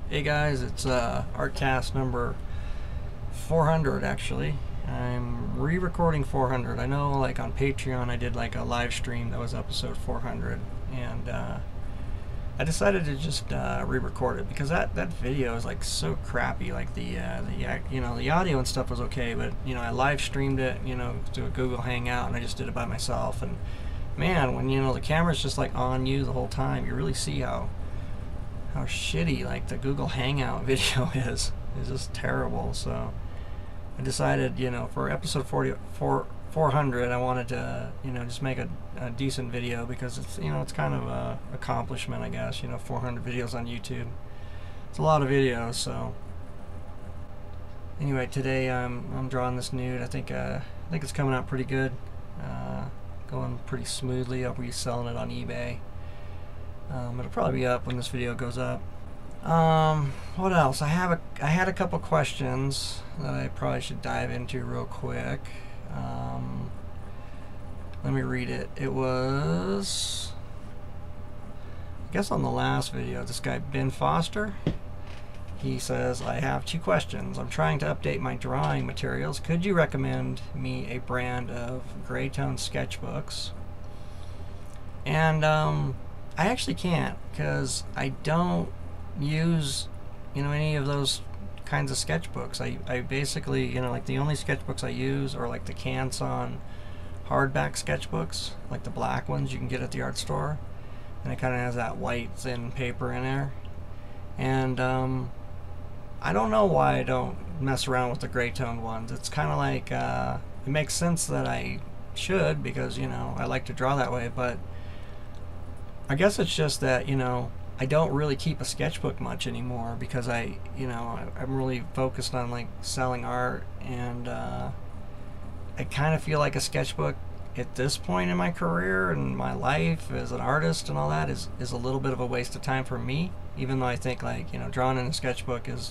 Hey guys, it's Artcast number 400 actually. I'm re-recording 400. I know like on Patreon I did like a live stream that was episode 400, and I decided to just re-record it because that video is like so crappy. Like the audio and stuff was okay, but I live streamed it to a Google Hangout, and I just did it by myself. And man, when the camera's just like on you the whole time, you really see how shitty like the Google Hangout video is. It's just terrible. So I decided, for episode 400, I wanted to, just make a decent video because it's kind of a accomplishment, I guess. 400 videos on YouTube. It's a lot of videos. So anyway, today I'm drawing this nude. I think it's coming out pretty good. Going pretty smoothly. I'll be selling it on eBay. It'll probably be up when this video goes up. What else? I had a couple questions that I probably should dive into real quick. Let me read it. It was, I guess, on the last video. This guy Ben Foster. He says, I have two questions. I'm trying to update my drawing materials. Could you recommend me a brand of gray tone sketchbooks? And I actually can't, because I don't use any of those kinds of sketchbooks. I basically like the only sketchbooks I use are like the Canson hardback sketchbooks, like the black ones you can get at the art store, and it kind of has that white thin paper in there. And I don't know why I don't mess around with the gray toned ones. It's kind of like it makes sense that I should, because I like to draw that way, but I guess it's just that I don't really keep a sketchbook much anymore, because I'm really focused on like selling art, and I kind of feel like a sketchbook at this point in my career and my life as an artist and all that is a little bit of a waste of time for me, even though I think like drawing in a sketchbook is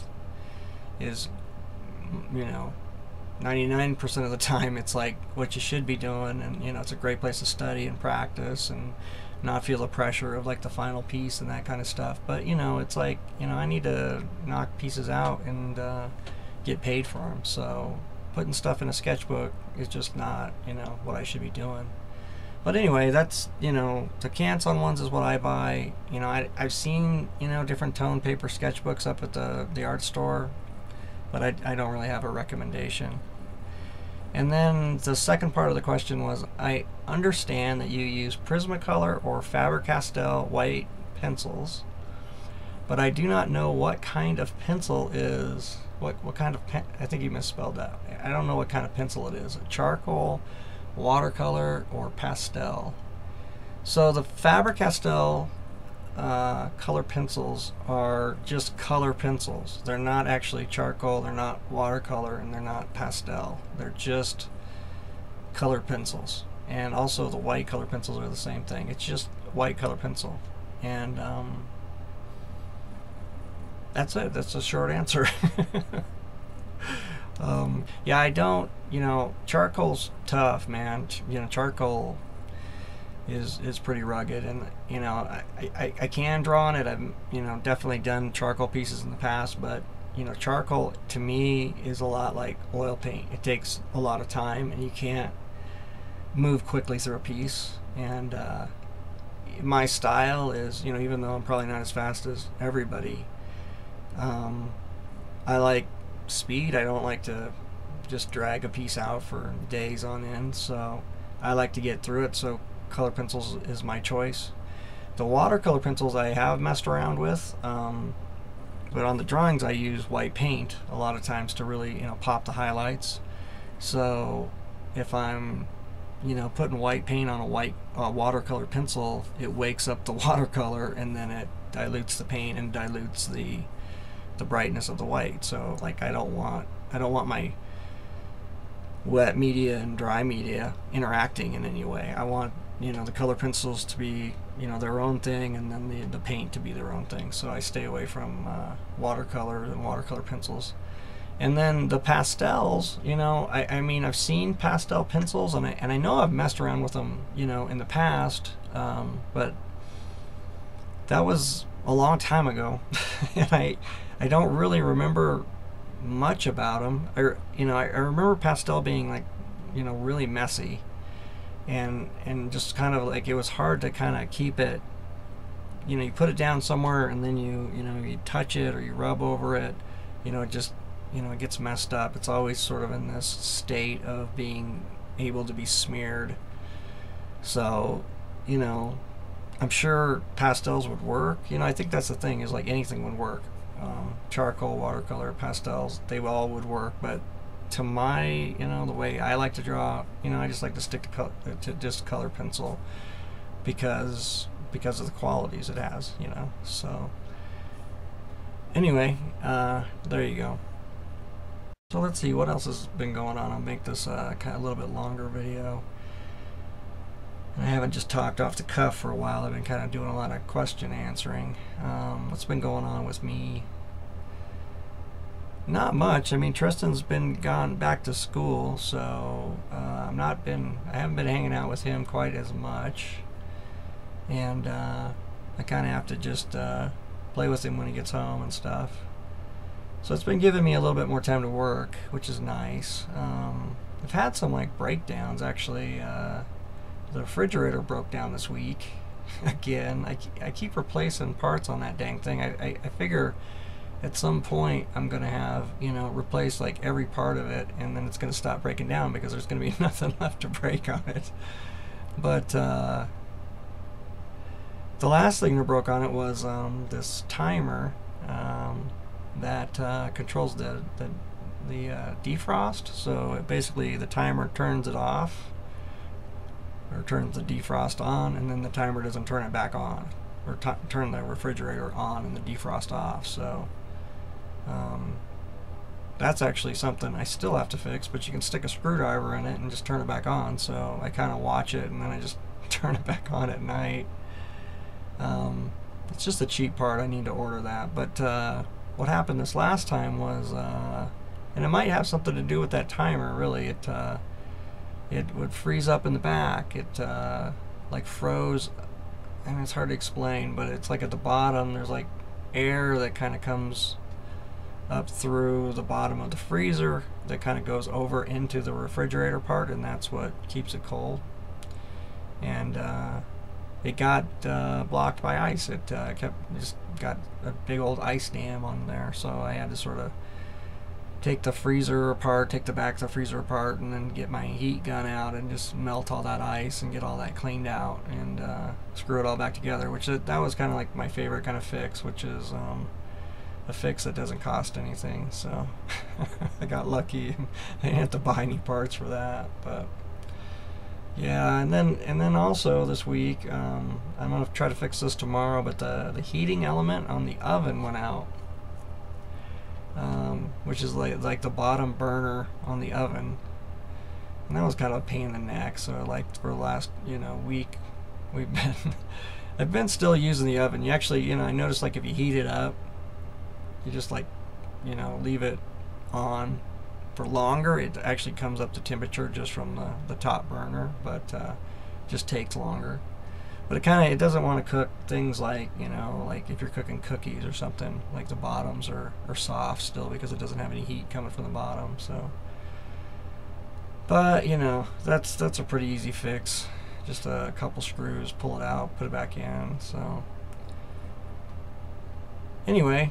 99% of the time it's like what you should be doing, and it's a great place to study and practice and not feel the pressure of like the final piece and that kind of stuff. But it's like I need to knock pieces out and get paid for them, so putting stuff in a sketchbook is just not what I should be doing. But anyway, that's the Canson ones is what I buy. I've seen different tone paper sketchbooks up at the art store, but I don't really have a recommendation. And then the second part of the question was, I understand that you use Prismacolor or Faber-Castell white pencils, but I do not know what kind of pencil is, what kind of I think you misspelled that. I don't know what kind of pencil it is. Charcoal, watercolor, or pastel. So the Faber-Castell color pencils are just color pencils. They're not actually charcoal, they're not watercolor, and they're not pastel. They're just color pencils. And also the white color pencils are the same thing. It's just white color pencil. And that's it. That's a short answer. Yeah, I don't, charcoal's tough, man. Charcoal is pretty rugged, and I can draw on it. I've definitely done charcoal pieces in the past, but charcoal to me is a lot like oil paint. It takes a lot of time, and you can't move quickly through a piece. And my style is, even though I'm probably not as fast as everybody, I like speed. I don't like to just drag a piece out for days on end, so I like to get through it. So color pencils is my choice. The watercolor pencils I have messed around with, but on the drawings I use white paint a lot of times to really pop the highlights. So if I'm putting white paint on a white watercolor pencil, it wakes up the watercolor, and then it dilutes the paint and dilutes the brightness of the white. So like I don't want my wet media and dry media interacting in any way. I want the color pencils to be their own thing, and then the paint to be their own thing. So I stay away from watercolor and watercolor pencils. And then the pastels, I mean, I've seen pastel pencils, and I know I've messed around with them in the past, but that was a long time ago, and I don't really remember much about them. I remember Pastel being like, really messy, and just kind of like it was hard to kind of keep it. You put it down somewhere, and then you touch it or you rub over it. It just it gets messed up. It's always sort of in this state of being able to be smeared. So, I'm sure pastels would work. I think that's the thing, is like anything would work. Charcoal, watercolor, pastels, they all would work. But to my, the way I like to draw, I just like to stick to just color pencil because of the qualities it has, So anyway, there you go. So let's see what else has been going on. I'll make this kind of a little bit longer video. I haven't just talked off the cuff for a while. I've been kind of doing a lot of question answering. What's been going on with me? Not much. I mean, Tristan's been gone back to school, so I haven't been hanging out with him quite as much, and I kind of have to just play with him when he gets home and stuff. So it's been giving me a little bit more time to work, which is nice. I've had some like breakdowns actually. The refrigerator broke down this week again. I keep replacing parts on that dang thing. I figure at some point I'm gonna have replace like every part of it, and then it's gonna stop breaking down because there's gonna be nothing left to break on it. But the last thing that broke on it was this timer that controls the defrost. So basically the timer turns it off, or turns the defrost on, and then the timer doesn't turn it back on, or turn the refrigerator on and the defrost off. So that's actually something I still have to fix, but you can stick a screwdriver in it and just turn it back on. So I kind of watch it and then I just turn it back on at night. It's just a cheap part. I need to order that. But what happened this last time was, and it might have something to do with that timer, really, it would freeze up in the back. It like froze. I mean, it's hard to explain, but it's like at the bottom there's like air that kind of comes up through the bottom of the freezer that kind of goes over into the refrigerator part, and that's what keeps it cold. And it got blocked by ice. It just got a big old ice dam on there, so I had to sort of take the freezer apart, take the back of the freezer apart, and then get my heat gun out and just melt all that ice and get all that cleaned out and screw it all back together, which that was kind of like my favorite kind of fix, which is a fix that doesn't cost anything. So I got lucky. I didn't have to buy any parts for that. But yeah, and then also this week I'm gonna try to fix this tomorrow, but the heating element on the oven went out, which is like the bottom burner on the oven, and that was kind of a pain in the neck. So like for the last week I've been still using the oven. You actually I noticed, like, if you heat it up, you just like leave it on for longer, it actually comes up to temperature just from the top burner, but just takes longer. But it doesn't want to cook things like like if you're cooking cookies or something, like the bottoms are soft still because it doesn't have any heat coming from the bottom. So but that's a pretty easy fix. Just a couple screws, pull it out, put it back in. So anyway,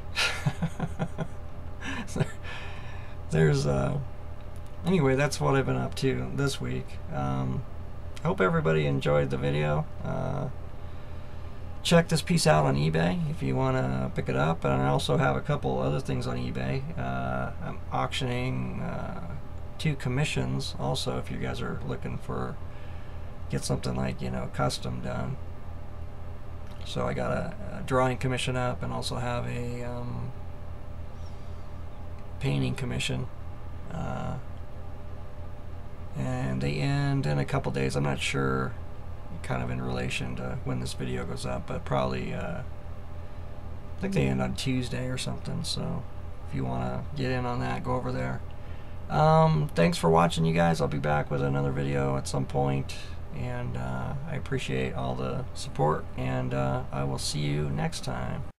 there's anyway, that's what I've been up to this week. I hope everybody enjoyed the video. Check this piece out on eBay if you want to pick it up, and I also have a couple other things on eBay. I'm auctioning 2 commissions also, if you guys are looking for get something like custom done. So I got a drawing commission up, and also have a painting commission, and they end in a couple days. I'm not sure, kind of in relation to when this video goes up, but probably I think they end on Tuesday or something. So if you want to get in on that, go over there. Thanks for watching, you guys. I'll be back with another video at some point, and I appreciate all the support, and I will see you next time.